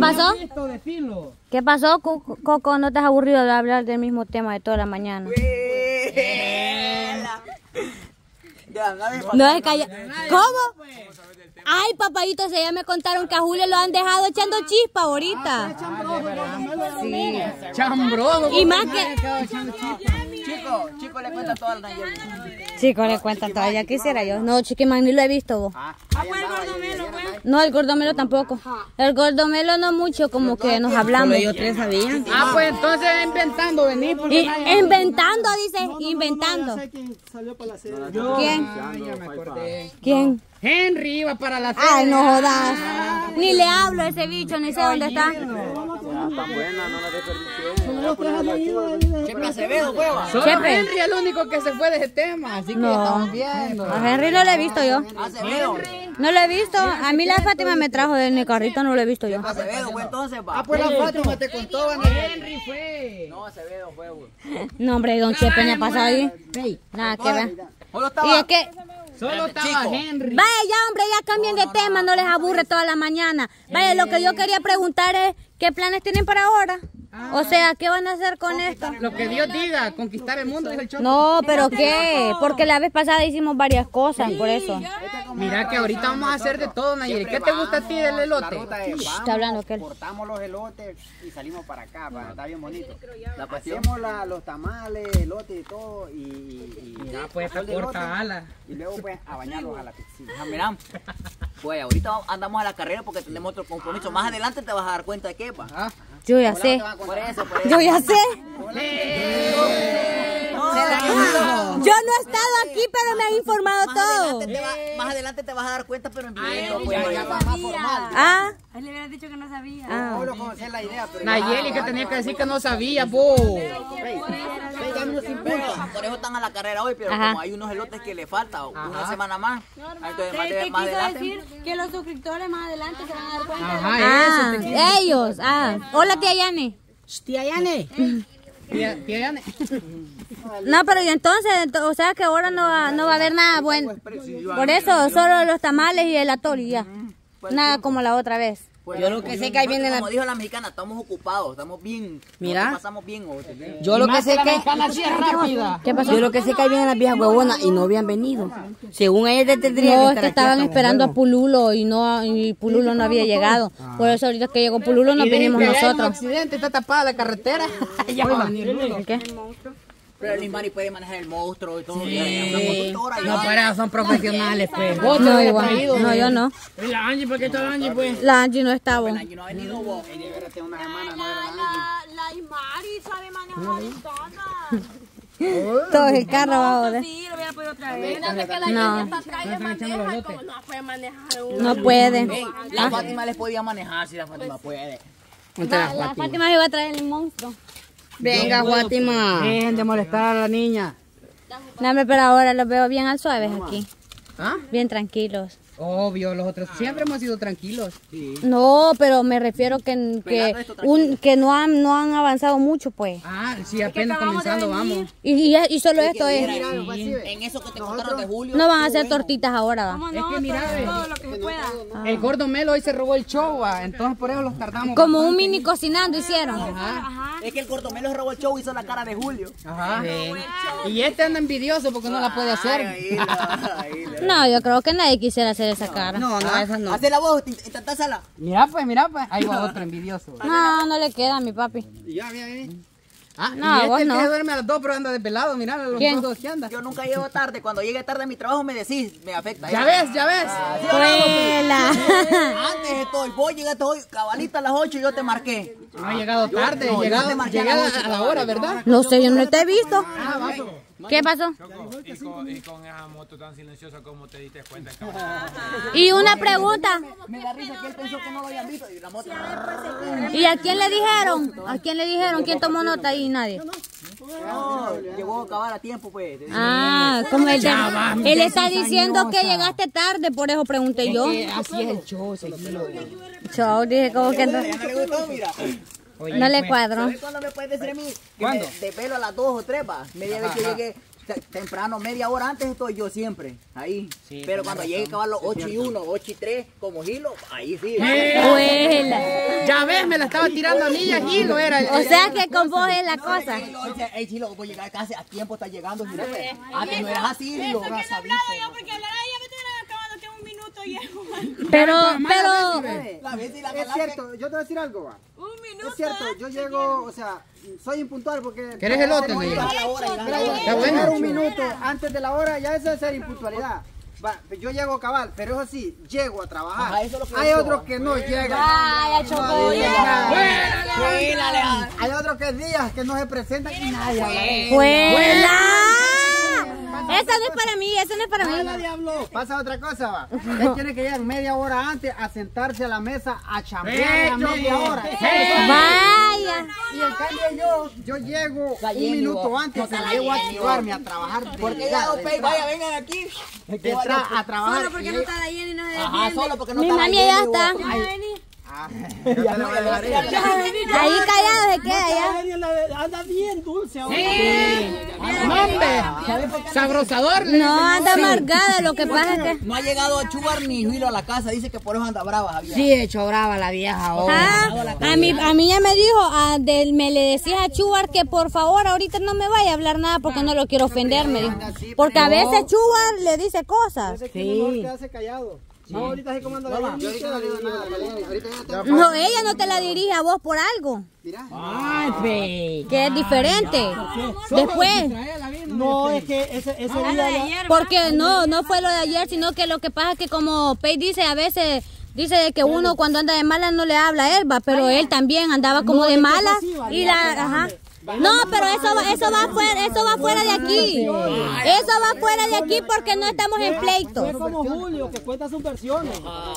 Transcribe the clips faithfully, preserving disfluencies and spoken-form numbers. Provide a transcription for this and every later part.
pasó? ¿Qué pasó, Coco? ¿No te has aburrido de hablar del mismo tema de toda la mañana? No es calla. ¿Cómo? Ay, papayito, se ya me contaron que a Julio lo han dejado echando chispa ahorita. Sí. Chambroso. Y más que... Chico, chico le cuenta toda la Nayeli. Chico le cuenta toda, ya quisiera yo. No, Chiquimán, ni lo he visto vos. Ah, fue el gordomelo, pues. No, el gordomelo tampoco. El gordomelo no mucho, como que nos hablamos. Ellos tres sabían. Ah, pues entonces inventando, vení. Y, inventando, dice, inventando. ¿Quién? Ya me acordé. ¿Quién? Henry iba para la Ay, no jodas. Ni le hablo a ese bicho, ni sé dónde está. Chepe Acevedo, hueva. Solo Chepe. Henry es el único que se fue de ese tema, así que No. ya estamos viendo. A Henry no lo he visto yo. Acevedo. No lo he visto. A mí la Fátima me trajo en el carrito, no lo he visto yo. Acevedo, pues entonces va. Ah, pues la Fátima te contó, Ana. Henry fue. No, Acevedo fue, güey. No, hombre, don Chepe me ha pasado ahí. Nada que ver. Solo Y estaba. es que... Solo estaba Chico. Henry. Vaya ya, hombre, ya cambien de tema, no les aburre toda la mañana. Vaya, lo que yo quería preguntar es, ¿qué planes tienen para ahora? O sea, ¿qué van a hacer con esto? Lo que Dios diga, conquistar el mundo, dijo el Choco. No, pero ¿qué? Porque la vez pasada hicimos varias cosas, por eso. Mira que ahorita vamos a hacer de todo, Nayeli. ¿Qué te gusta a ti del elote? Está hablando aquel. Cortamos los elotes y salimos para acá, para, está bien bonito. La cuestión. Hacemos la- los tamales, elotes y todo y, y, y- Ya, pues, esta el elote, corta ala. y luego pues a bañarlos a la piscina. Ah, mira, pues ahorita andamos a la carrera porque tenemos otro compromiso. Más adelante te vas a dar cuenta de qué, pa. Ah. Yo ya sé. Por eso, por eso. Yo ya sé. No, Yo no he estado aquí, pero me han informado más, todo. adelante te va- más adelante te vas a dar cuenta, pero en video. Ya, Pues, ya va más formal. Ah, Él le hubiera dicho que no sabía. ah. Solo conocer la idea, pero Nayeli que tenía que decir que no sabía, po. por eso están a la carrera hoy, pero Ajá. como hay unos elotes que le falta una semana más, entonces más, ¿Qué de- más quiso adelante. decir? Que los suscriptores más adelante se van a dar cuenta. Ajá, Ah, eso. te- ellos. Ah, hola tía Yani. Tía Yane. Tía, tía Yane. No, pero y entonces, ento- o sea que ahora no va, no va a haber nada bueno. Por eso, solo los tamales y el atole y ya. Nada como la otra vez. Pues, Yo lo que sé que ahí viene la- Como dijo la mexicana, estamos ocupados, estamos bien. Mira. nosotros pasamos bien hoy. Yo lo que sé que así es rápida. ¿Qué pasó? Yo lo que sé que ahí vienen las viejas huevonas y no habían venido. Según ellas tendrían No, que es estar que aquí estaban hasta esperando a luego. Pululo y no y Pululo no había llegado. Por eso ahorita que llegó Pululo nos Y dicen vinimos que hay un nosotros. accidente, está tapada la carretera. Ya va a venir Lulo. ¿El qué? Pero el Imari puede manejar el monstruo y todo. Ya, ya, una conductora, ya. No, pero son profesionales, pues. No, igual. No, yo no. ¿Y la Angie? ¿Por qué está la Angie, pues? La Angie no estaba. Aquí no ha venido vos. ella debería tener una semana, no La, era la, la Imari sabe manejar todo. Todo el carro abajo de. Sí, lo hubiera podido traer. No, Para atrás le maneja, como no puede manejar uno. no puede. Ey, la Fátima les podía manejar si la Fátima puede. La, la Fátima se iba a traer el monstruo. Venga, Fátima. Dejen de molestar a la niña. No, hombre, pero ahora los veo bien al suaves aquí. ¿Ah? Bien tranquilos. Obvio, los otros siempre hemos sido tranquilos. No, pero me refiero que, que, un, que no, han, no han avanzado mucho, pues. Ah, sí, apenas comenzando, vamos. Y, y, y solo esto es. En eso que te contaron de Julio. No van a hacer tortitas ahora, va. ¿Cómo Es no? que mira, Todo- ve. todo lo que se pueda. El gordo Melo hoy se robó el show, ah, entonces por eso los tardamos. Como un bastante. mini cocinando hicieron. Ajá. Es que el cortomelo robó el show y hizo la cara de Julio. Ajá. Y este anda envidioso porque no la puede hacer. Ahí la- ahí la- No, yo creo que nadie quisiera hacer esa cara. No, no, esas no. Hace la voz, intentásela. Mira pues, mira pues. Ahí va otro envidioso. No, no le queda a mi papi. Ya, ya, ya. Ah, No, y vos este no. que duerme a las dos pero anda desvelado, mira los ¿Quién? dos que anda. Yo nunca llego tarde. Cuando llegue tarde a mi trabajo me decís, me afecta. Ya ves, ya ves. Vuela. Antes estoy, vos llegaste hoy, cabalita a las ocho y yo te marqué. No ha llegado tarde, no, yo llegado, te marqué a llegada las ocho, a la hora, ¿verdad? No sé, yo no te he visto. ¿Qué pasó? Y con, y con esa moto tan silenciosa como te diste cuenta, cabrón. Y una pregunta. Me da risa que él pensó que no lo habían visto y la moto. ¿Y a quién le dijeron? ¿A quién le dijeron? ¿Quién tomó nota ahí? Nadie. No, llegó a acabar a tiempo, pues. Ah, como él, él está diciendo que llegaste tarde, por eso pregunté yo. Que así es el show, seguido. Yo dije como que no, Ya no le gustó, mira. no le cuadró. ¿Sabes cuándo me puedes decir a mí? Que ¿Cuándo? me- de pelo a las dos o tres, va. Media vez que llegué, te- temprano, media hora antes estoy yo siempre, ahí. Sí, Pero tenés cuando razón. llegue a acabar los ocho y uno, ocho y tres, como Gilo, ahí sí. Abuela. Ya ves, me la estaba tirando a mí y a Gilo era. el- O sea que con vos es la cosa. Gilo dice, hey Gilo, voy a llegar casi a tiempo, está llegando. Gilo, pues. Antes no eras así, Gilo. Eso que no hablaba yo porque hablar ahí ya me estuvieran acabando que un minuto llego. Pero, pero, La vez y la Es galáctica. cierto, yo te voy a decir algo, va. Un minuto. Es cierto, yo llego, o sea, soy impuntual porque... ¿Quieres elote, Pero Nayeli? A la hora y la Mira, hora. Está bueno. llegar un minuto antes de la hora, ya eso es ser impuntualidad. Va, yo llego cabal, pero eso sí, llego a trabajar. Ajá, eso es lo que Hay digo, otros va. que no llegan. Vaya, Choco, ya. Hay otros que días que no se presentan y nadie habla. ¡Juela! Eso no es para mí, eso no es para mí. Nadie habló. Pasa otra cosa, va. Él tiene que llegar media hora antes a sentarse a la mesa a chambear a media hora. Vaya. Y en cambio yo, yo llego un minuto antes, que llego a activarme a trabajar. de Porque verdad, ya, de Pei, entrar. vaya, vengan aquí. De entrar a trabajar. Solo porque no está la Jenny no se Ajá, defiende. solo porque no Mi está la mami ya Jenny, está. vos. Ah, yo te la voy a dejar ir. Ahí callado se queda ya. Anda bien dulce ahora. No, hombre. Sabrosador. No, anda amargada, lo que pasa es que... No ha llegado a Chubar ni Gilo a la casa, dice que por eso anda brava, Javier. Sí, hecho brava la vieja ahora. Ah, a mí, a mí ya me dijo, a del, me le decías a Chubar que por favor ahorita no me vaya a hablar nada porque no lo quiero ofender, me dijo. Porque a veces Chubar le dice cosas. Ese que mejor quedarse callado. No, ahorita se comanda la Yo Jenny. ahorita no digo nada, Jenny. Ahorita yo te- No, ella no te la dirige a vos por algo, Mira. Ay, fe. que es diferente. Después, No, es que ese, ese día ya- porque no, no fue lo de ayer, sino que lo que pasa es que como Pei dice, a veces dice de que uno cuando anda de mala no le habla a él, va, pero él también andaba como de mala y la, ajá. No, pero eso va, eso va fuera, eso va fuera de aquí. Eso va fuera de aquí porque no estamos en pleito. es como Julio, que cuenta sus versiones.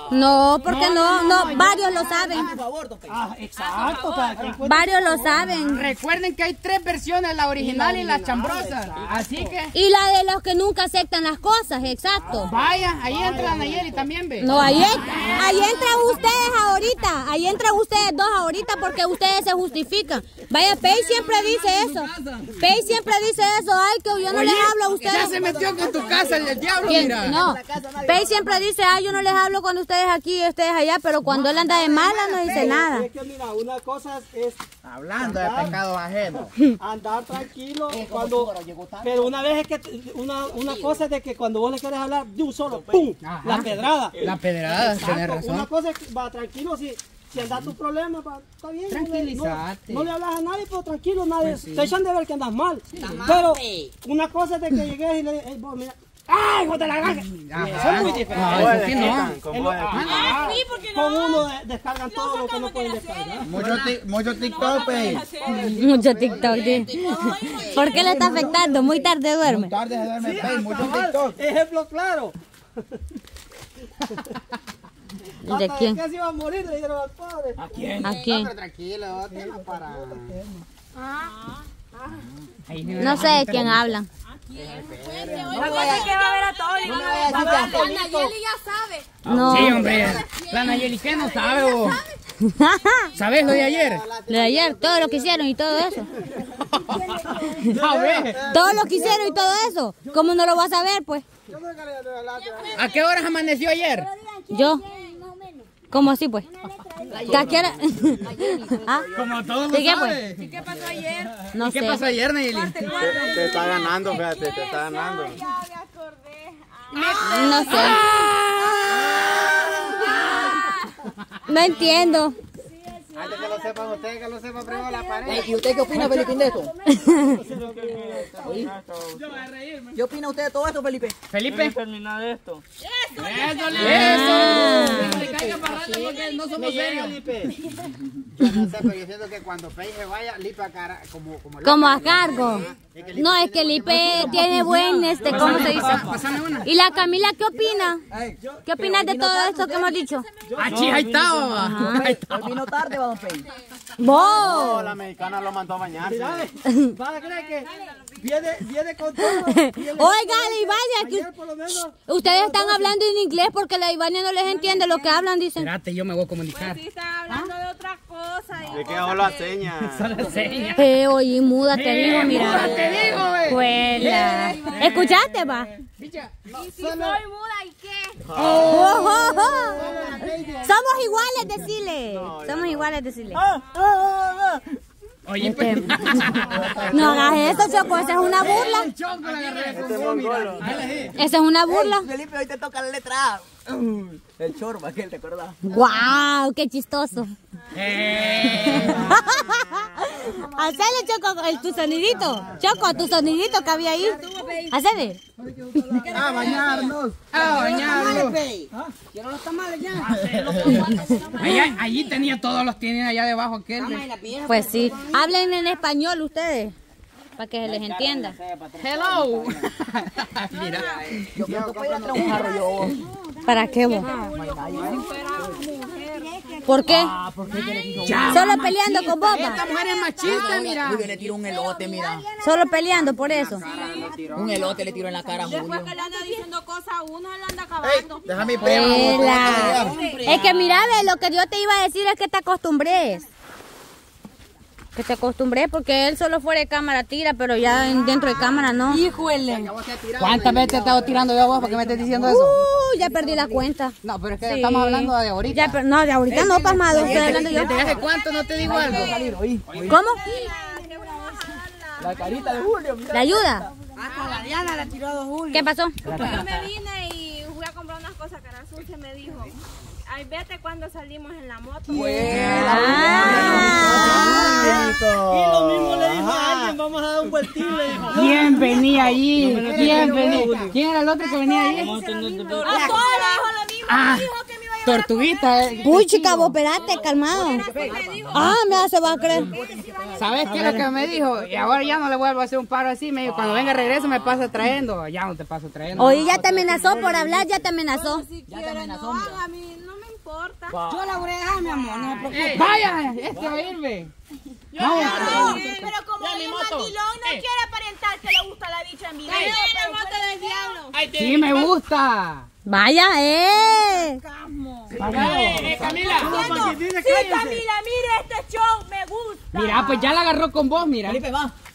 No, porque no, no, varios lo saben. Por favor, don Pei. Ah, exacto, cada quien cuenta. Varios lo saben. Recuerden que hay tres versiones, la original y la chambrosa. Así que, Y la de los que nunca aceptan las cosas, exacto. vaya, ahí entra la Nayeli también, ve. No, ahí, en- ahí entran ustedes ahorita, ahí entran ustedes dos ahorita porque ustedes se justifican. Vaya, Pei siempre dice eso. Pei siempre dice eso, ay, que yo no les hablo a Ya se ustedes. metió con tu casa el, el diablo, ¿Quién? mira. No, Pei siempre dice, ay, yo no les hablo cuando ustedes aquí y ustedes allá, pero cuando él anda de mala no dice nada. Es que mira, una cosa es Hablando de pecados ajenos. andar tranquilo cuando, pero una vez es que una, una cosa es de que cuando vos le quieres hablar de un solo pum, la pedrada. La pedrada, Exacto, tenés razón. una cosa es que va tranquilo si si andas tus problemas, va, está bien. no le- Tranquilízate. No, no le hablas a nadie, pero tranquilo, nadie. Te echan de ver que andas mal. Pero una cosa es de que llegues y le dices, "Ey, vos, mira, ¡ay, hijo de la ganga! Eso es muy diferente. No, eso sí no. Es lo- ah, con uno de- descargan todo lo que no pueden descargar. Mucho, ti- mucho TikTok, Pei. Mucho TikTok, sí. ¿Por qué le está afectando? Muy tarde duerme. Tarde de verme, Pei. Mucho Cabal, TikTok. ejemplo claro. ¿Y de Hasta quién? que se iba a morir, le dijeron al padre. ¿A quién? ¿A quién? Pero tranquilo, tema para... No sé de quién hablan. Recuerda que va a ver a todos. No me vayas a decir que La Angelito. Nayeli ya sabe. No. Sí, hombre. La Nayeli, ¿qué no sabe vos? ¿Sabes lo de ayer? Lo de ayer, todo lo que hicieron y todo eso. A ver, Todo lo que hicieron y todo eso. ¿Cómo no lo vas a ver, pues? ¿a qué horas amaneció ayer? Yo. ¿Cómo así, pues? ¿Que a qué hora? ¿Ah? Como todos lo ¿Y qué, saben. pues? ¿Qué pasó ayer? No ¿Y qué sé. pasó ayer, Nayeli? Te está ganando, fíjate, te está ganando. Ya me acordé. No sé. No entiendo. Antes que lo sepan ustedes, que lo sepan primero la pared. Ey, ¿y usted qué opina, Felipe, de esto? ¿Qué opina usted de todo esto, Felipe? Felipe. Terminar esto. Eso, eso. No le caiga para rato porque no somos serios. Yo no sé, pero yo siento que cuando Pei se vaya, Lipe a cara, como... Como, Como a cargo. No, es que Lipe tiene buen, este, ¿cómo se dice? Pásame una. ¿Y la Camila qué opina? ¿Qué opinas de todo esto que hemos dicho? Ah, chi, ahí estaba. Ahí estaba. Hoy vino tarde, va, don Pei. ¡Vos! la mexicana lo mandó a bañarse. ¿Vas a creer que viene, viene con todo? Viene- Oiga, la Ivania, Ayer que por lo menos. ustedes están hablando en inglés porque la Ivania no les entiende lo que hablan, dicen. Espérate, yo me voy a comunicar. Sí, están hablando de otra cosa. Y Le queda solo la seña. Solo seña. Te oí muda, te digo, mira. Muda, te digo, güey. Juela. ¿Escuchaste, va? Y si soy muda, ¿y qué? Oh, oh, oh. Somos iguales, decile. Somos iguales, decile. Oye, pues. No hagas eso, Choco, esa es una burla. El chonco la agarré. Este es mongolo. Esa es una burla. Felipe, hoy te toca la letra A. El chorba, aquel, ¿te acordás? ¡Guau! ¡Qué chistoso! Eh. Hacele, Choco, el, tu sonidito. Choco, tu sonidito que había ahí. Hacele. A bañarnos. A bañarnos. ¿Quiero los tamales ya? Allá, allí tenía todos los tienen allá debajo aquel. Pues sí. Hablen en español ustedes. Para que se les entienda. Hello. Mira. Yo creo que voy a ir a traer un jarro yo. ¿Para qué vos? ¿Por qué? Solo peleando con vos. Esta mujer es machista, mira. Julio le tiró un elote, mira. Solo peleando por eso. Un elote le tiró en la cara a Julio. Después que le anda diciendo cosas a uno, le anda acabando. Deja mi primo. Vela. Es que mira, ve, lo que yo te iba a decir es que te acostumbres. Que te acostumbré porque él solo fuera de cámara tira, pero ya en- dentro de cámara no. Híjole. ¿Cuántas veces te he estado tirando yo a vos? ¿Por qué me estás diciendo eso? Uh, ya perdí la cuenta. No, pero es que Sí. estamos hablando de ahorita. Ya, pero, no, de ahorita no, pasmado. Estoy hablando yo. ¿Desde hace cuánto no te digo algo? ¿Cómo? La carita de Julio, mira. ¿La ayuda? Hasta la Diana la tiró a dos Julio. ¿Qué pasó? Yo me vine y fui a comprar unas cosas cara sucia y me dijo, ay, vete cuando salimos en la moto. Ah. Y lo mismo le dijo a alguien, vamos a dar un vueltín, le dijo. ¿Quién venía allí? ¿Quién venía? ¿Quién era el otro que venía allí? A todos le dijo lo mismo, Ah, me dijo que me iba a llevar tortuguita. eh. Uy, chica, vos espérate, calmado. Ah, me se va a creer. ¿Sabes qué es lo que me dijo? Y ahora ya no le vuelvo a hacer un paro así. Me dijo, cuando venga regreso me pasa trayendo. Ya no te paso trayendo. Oye, ya te amenazó por hablar, ya te amenazó. Si quiere, no haga, a mí no me importa. Yo la voy a dejar, mi amor, no me preocupes. Eh, vaya, este va a irme. No, pero como él es mandilón, no quiere aparentar que le gusta la bicha en video. Ay, la moto del diablo. Sí, me gusta. Vaya, eh. Eh, Camila. Sí, Camila, mire este show, me gusta. Mira, pues ya la agarró con vos, mira. Felipe, va.